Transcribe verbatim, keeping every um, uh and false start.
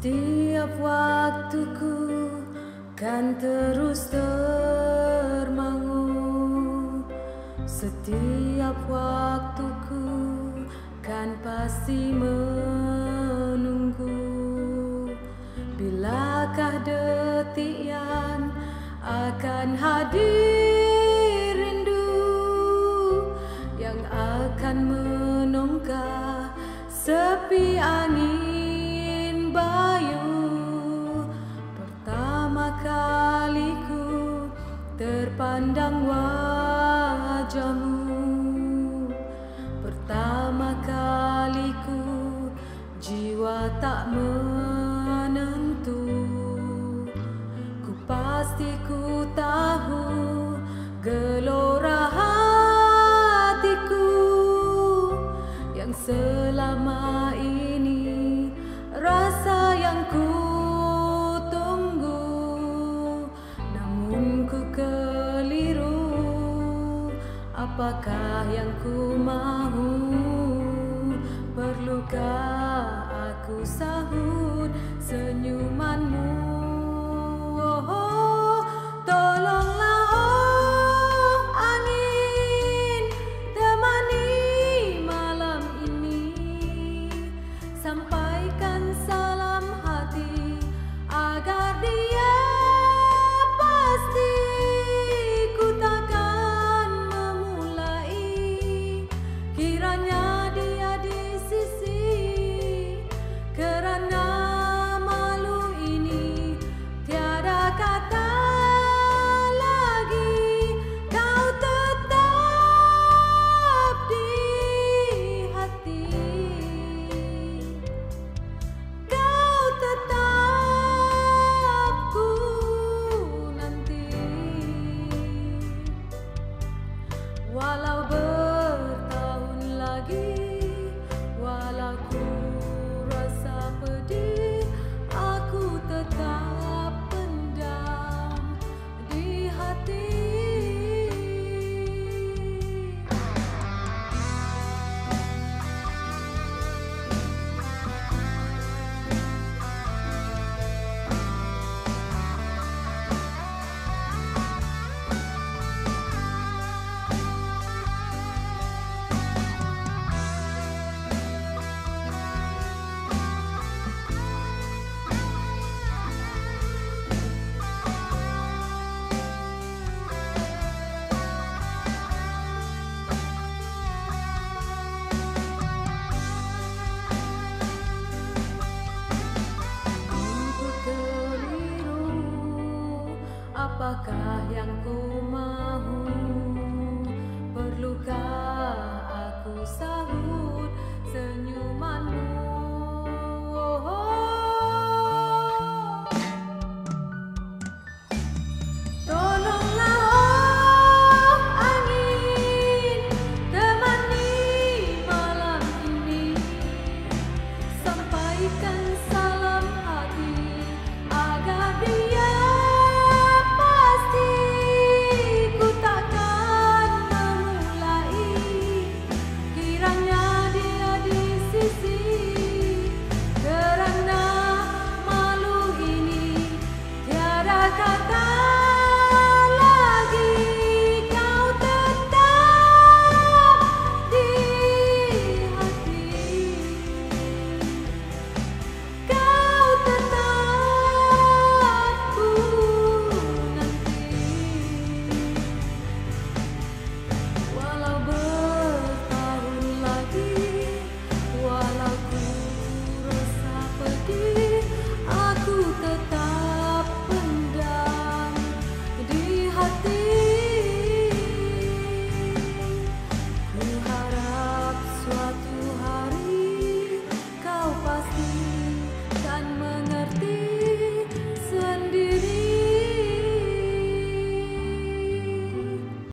Setiap waktuku kan terus termangu, setiap waktuku kan pasti menunggu. Bilakah detik yang akan hadir rindu, yang akan menongkah sepi angin bayu. Pertama kali ku terpandang wajahmu, pertama kali ku jiwa tak menentu. Ku pasti ku tahu gelora hatiku yang selama ini rasa yang ku tunggu. Namun ku keliru, apakah yang ku mahu? Perlukah aku sahut senyumanmu? Oh, oh, tolonglah oh angin, temani malam ini. Sampaikan salam hati agar dia pasti ku takkan memulai. Kiranya dia di sisi, kerana malu ini tiada kata lagi. Kau tetap di hati, kau tetap ku nanti. Walau